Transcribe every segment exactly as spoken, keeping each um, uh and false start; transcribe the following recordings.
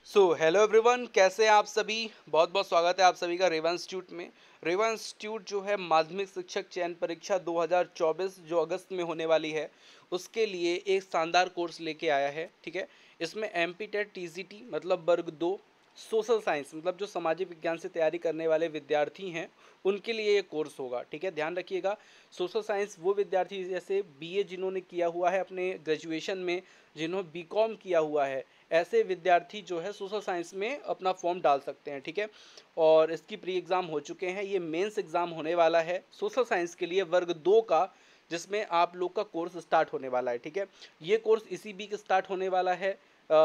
So hello everyone, कैसे हैं आप सभी। बहुत बहुत स्वागत है आप सभी का रेवा इंस्टीट्यूट में। रेवा इंस्टीट्यूट जो है माध्यमिक शिक्षक चयन परीक्षा दो हज़ार चौबीस जो अगस्त में होने वाली है उसके लिए एक शानदार कोर्स लेके आया है। ठीक है, इसमें M P TET T C T मतलब वर्ग दो, सोशल साइंस मतलब जो सामाजिक विज्ञान से तैयारी करने वाले विद्यार्थी हैं उनके लिए ये कोर्स होगा। ठीक है, ध्यान रखिएगा। सोशल साइंस वो विद्यार्थी जैसे बी ए जिन्होंने किया हुआ है अपने ग्रेजुएशन में, जिन्होंने बी कॉम किया हुआ है, ऐसे विद्यार्थी जो है सोशल साइंस में अपना फॉर्म डाल सकते हैं। ठीक है, और इसकी प्री एग्ज़ाम हो चुके हैं, ये मेंस एग्ज़ाम होने वाला है सोशल साइंस के लिए वर्ग दो का, जिसमें आप लोग का कोर्स स्टार्ट होने वाला है। ठीक है, ये कोर्स इसी वीक स्टार्ट होने वाला है,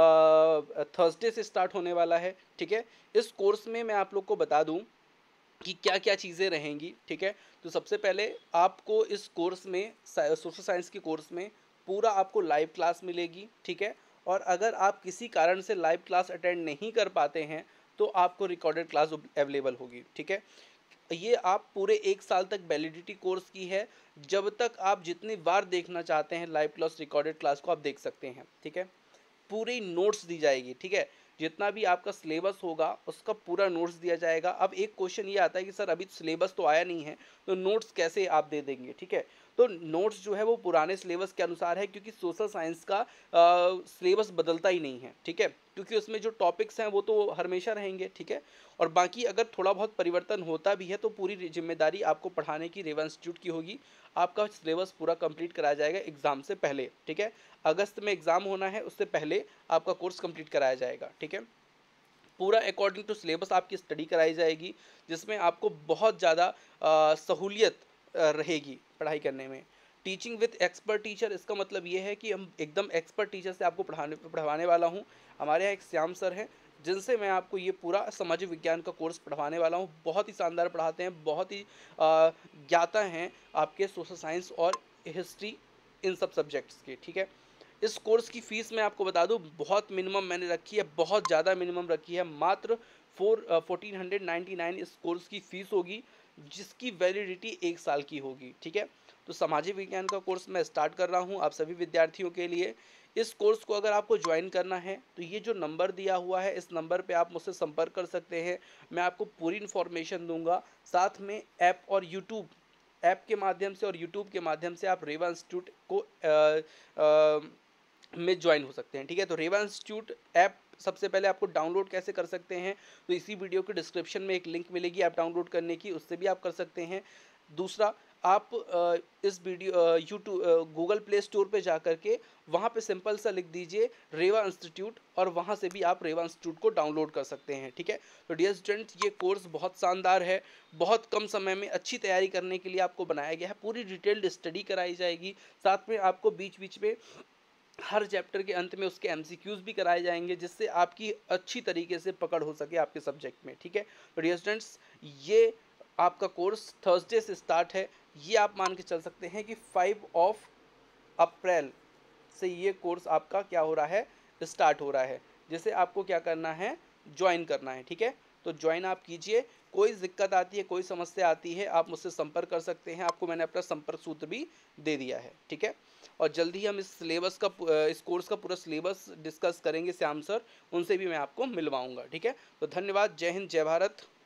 थर्सडे से स्टार्ट होने वाला है। ठीक है, इस कोर्स में मैं आप लोग को बता दूं कि क्या क्या चीज़ें रहेंगी। ठीक है, तो सबसे पहले आपको इस कोर्स में, सोशल साइंस के कोर्स में पूरा आपको लाइव क्लास मिलेगी। ठीक है, और अगर आप किसी कारण से लाइव क्लास अटेंड नहीं कर पाते हैं तो आपको रिकॉर्डेड क्लास अवेलेबल होगी। ठीक है, ये आप पूरे एक साल तक वैलिडिटी कोर्स की है, जब तक आप जितनी बार देखना चाहते हैं लाइव क्लास रिकॉर्डेड क्लास को आप देख सकते हैं। ठीक है, पूरी नोट्स दी जाएगी। ठीक है, जितना भी आपका सिलेबस होगा उसका पूरा नोट्स दिया जाएगा। अब एक क्वेश्चन ये आता है कि सर अभी सिलेबस तो आया नहीं है तो नोट्स कैसे आप दे देंगे। ठीक है, तो नोट्स जो है वो पुराने सिलेबस के अनुसार है, क्योंकि सोशल साइंस का सिलेबस बदलता ही नहीं है। ठीक है, क्योंकि उसमें जो टॉपिक्स हैं वो तो हमेशा रहेंगे। ठीक है, और बाकी अगर थोड़ा बहुत परिवर्तन होता भी है तो पूरी जिम्मेदारी आपको पढ़ाने की रेवा इंस्टीट्यूट की होगी। आपका सिलेबस पूरा कंप्लीट कराया जाएगा एग्ज़ाम से पहले। ठीक है, अगस्त में एग्ज़ाम होना है, उससे पहले आपका कोर्स कंप्लीट कराया जाएगा। ठीक है, पूरा अकॉर्डिंग टू सिलेबस आपकी स्टडी कराई जाएगी, जिसमें आपको बहुत ज़्यादा सहूलियत रहेगी पढ़ाई करने में। टीचिंग विथ एक्सपर्ट टीचर, इसका मतलब ये है कि हम एकदम एक्सपर्ट टीचर से आपको पढ़ाने पढ़वाने वाला हूँ। हमारे यहाँ एक श्याम सर हैं जिनसे मैं आपको ये पूरा सामाजिक विज्ञान का कोर्स पढ़वाने वाला हूँ। बहुत ही शानदार पढ़ाते हैं, बहुत ही ज्ञाता हैं आपके सोशल साइंस और हिस्ट्री, इन सब सब्जेक्ट्स के। ठीक है, इस कोर्स की फ़ीस मैं आपको बता दूं, बहुत मिनिमम मैंने रखी है, बहुत ज़्यादा मिनिमम रखी है। मात्र four fourteen hundred ninety nine इस कोर्स की फ़ीस होगी, जिसकी वैलिडिटी एक साल की होगी। ठीक है, तो सामाजिक विज्ञान का कोर्स मैं स्टार्ट कर रहा हूं आप सभी विद्यार्थियों के लिए। इस कोर्स को अगर आपको ज्वाइन करना है तो ये जो नंबर दिया हुआ है, इस नंबर पे आप मुझसे संपर्क कर सकते हैं। मैं आपको पूरी इन्फॉर्मेशन दूंगा। साथ में ऐप और यूट्यूब ऐप के माध्यम से और यूट्यूब के माध्यम से आप रेवा इंस्टीट्यूट को आ, आ, में ज्वाइन हो सकते हैं। ठीक है, तो रेवा इंस्टीट्यूट ऐप सबसे पहले आपको डाउनलोड कैसे कर सकते हैं, तो इसी वीडियो के डिस्क्रिप्शन में एक लिंक मिलेगी ऐप डाउनलोड करने की, उससे भी आप कर सकते हैं। दूसरा, आप इस video YouTube Google Play Store पे जा कर के वहाँ पे सिंपल सा लिख दीजिए रेवा इंस्टीट्यूट, और वहाँ से भी आप रेवा इंस्टीट्यूट को डाउनलोड कर सकते हैं। ठीक है, तो डियर स्टूडेंट्स, ये कोर्स बहुत शानदार है, बहुत कम समय में अच्छी तैयारी करने के लिए आपको बनाया गया है। पूरी डिटेल्ड स्टडी कराई जाएगी, साथ में आपको बीच बीच में हर चैप्टर के अंत में उसके एमसीक्यूज भी कराए जाएंगे, जिससे आपकी अच्छी तरीके से पकड़ हो सके आपके सब्जेक्ट में। ठीक है, तो डियर स्टूडेंट्स, ये आपका कोर्स थर्सडे से स्टार्ट है। ये आप मान के चल सकते हैं कि फाइव ऑफ अप्रैल से ये कोर्स आपका क्या हो रहा है, स्टार्ट हो रहा है, जिसे आपको क्या करना है, ज्वाइन करना है। ठीक है, तो ज्वाइन आप कीजिए। कोई दिक्कत आती है, कोई समस्या आती है, आप मुझसे संपर्क कर सकते हैं। आपको मैंने अपना संपर्क सूत्र भी दे दिया है। ठीक है, और जल्दी ही हम इस सिलेबस का, इस कोर्स का पूरा सिलेबस डिस्कस करेंगे श्याम सर, उनसे भी मैं आपको मिलवाऊंगा। ठीक है, तो धन्यवाद। जय हिंद, जय भारत।